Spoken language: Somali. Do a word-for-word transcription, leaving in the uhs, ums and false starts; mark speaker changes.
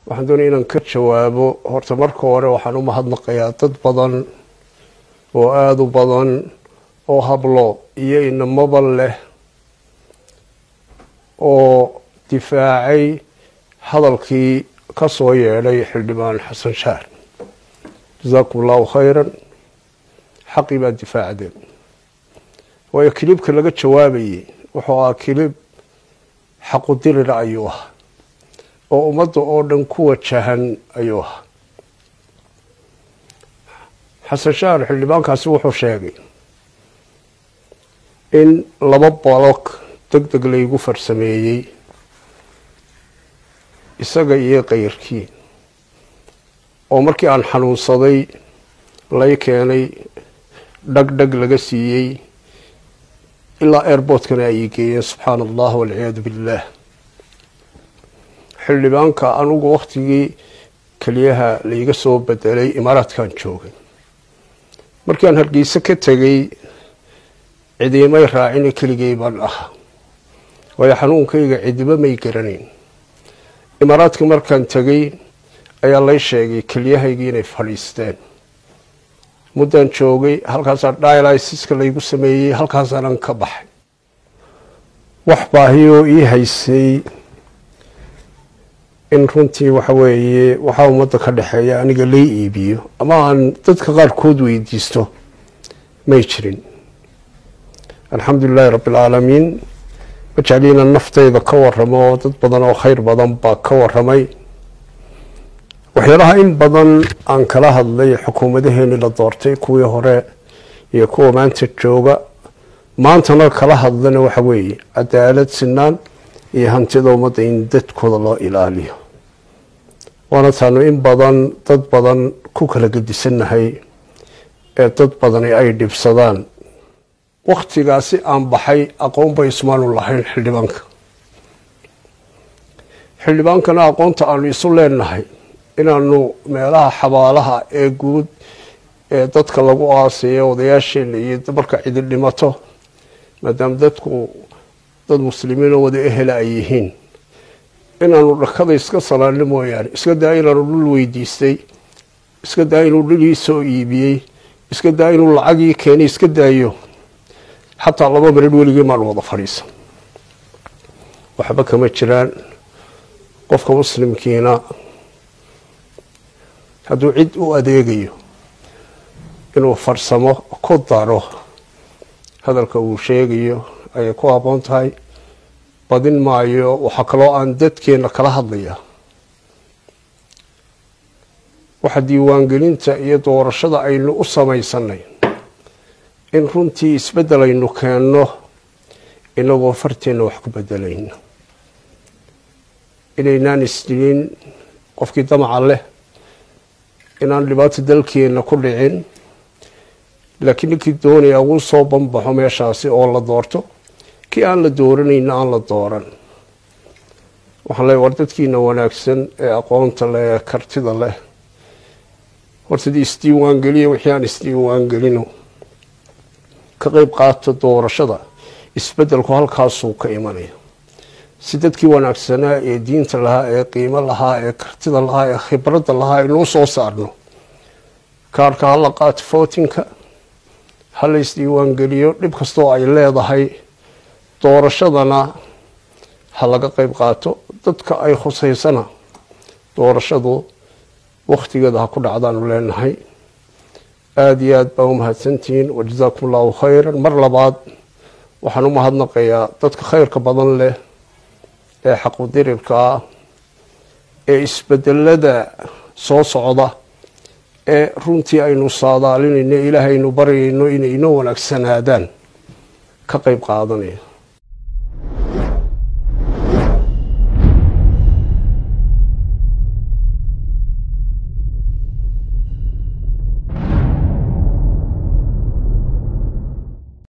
Speaker 1: waxaan doonay inaan ka jawaabo horta marka hore waxaan u mahadnaqayaa dad badan oo aada u badan oo hablo iyo inamaba leh oo difaacay hadalkii ka soo yeedhay xildhibaan xasan shaar jazaakum allahu khayran xaqii baa difaacdeen waayo kilibka laga jawaabayay wuxuu ahaa kilib xaqudirira ayuu ah oo ummadda oo dhan ku wajahan ayuu ah xasan shaar xildhibaankaasi wuxuu sheegay in laba bolog deg deg laygu farsameeyey isaga iyo kayrkii oo markii aan xanuunsaday lay keenay dhagdhag laga siiyey ilaa airboortkana ay geeyeen subxaana allah walciyaadu billaah xildhibaanka anugu waktigii keliyaha laiga soo bedelay imaaraadkan joogay markii aan hargeysa ka tegay cidiimay raacine keligay baan ahaa waayo xanuunkayga cidiba may garanayn imaaraadka markaan tegay ayaa lay sheegay keliyahaygii inay fadhiisteen muddaan joogay halkaasaa dialysiska laygu sameeyey halkaasaanan ka baxay wax baahiyoo ii haysay in runtii waxa weeye waxaa ummadda ka dhexeeya aniga lay iibiyo ama aan dadka qaarkood weydiisto may jirin alxamdu lilahi rabbi alcaalamiin majacliina naftayda ka waramo oo dad badan oo khayr badan baa ka waramay waxyaalaha in badan aan kala hadlay xukuumadaheenii la doortay kuwii hore iyo kuwa maanta jooga maantana kala hadlana waxa weeye cadaalad sinaan iyo hantida ummadda in dadkooda loo ilaaliyo waana taanu in badan dad badan ku kala gedisannahay ee dad badani ay dhibsadaan waktigaasi aan baxay aqoon bay ismaanu lahayn xildhibaanka xildhibaankana aqoonta aanu isu leenahay inaanu meelaha xabaalaha ee guud ee dadka lagu aasayo odayaasheena iyo marka cidi dhimato maadaama dadku dad muslimiinoo wada ehela ay yihiin inaanu dhakada iska salaano mooyaane iska daa inaanu dhul weydiistay iska daa inuu dhulii soo iibiyey iska daa inuu lacagii keenay iska daayo xataa laba marid weligii maan wada fadhiisan waxba kama jiraan qofka muslimkiina hadduu cid u adeegayo inuu farsamo ku daro hadalka uu sheegayo ayay ku habboon tahay badin maayo waxaa kaloo aan dadkeena kala hadlaya waxa diiwaangelinta iyo doorashada aynu u samaysanay in runtii isbeddel aynu keenno inagoo farteenna wax ku bedelayno inaynaan isdilin qofkii damaca leh inaan dhibaato dalkeena ku dhicin laakiin ninkii doonaya uu soo banbaxo meeshaasi oo la doorto kii aan la dooranayna aan la dooran waxaan leeyahay war dadkiina wanaagsan ee aqoonta leh ee kartida leh hortadii isdiiwaangeliya wixii aan isdiiwaangelino ka qayb qaato doorashada isbeddelku halkaasuu ka imanaya si dadkii wanaagsanaa ee diinta lahaa ee qiimo lahaa ee kartida lahaa ee khibradda lahaa inuu soo saarno kaarka hala qaato footinka hala isdiiwaangeliyo dhib kastoo ay leedahay doorashadana ha laga qayb qaato dadka ay khusaysana doorashadu wakhtigeeda ha ku dhacdaanu leenahay aada iyo aad baa u mahadsantihiin wajazaakum allahu khayran mar labaad waxaan u mahadnaqayaa dadka khayrka badan leh ee xaqudirirka ah ee isbedelada soo socda ee runtii aynu saadaalinayno ilaahaynu baryayno inay inoo wanaagsanaadaan ka qayb qaadanaya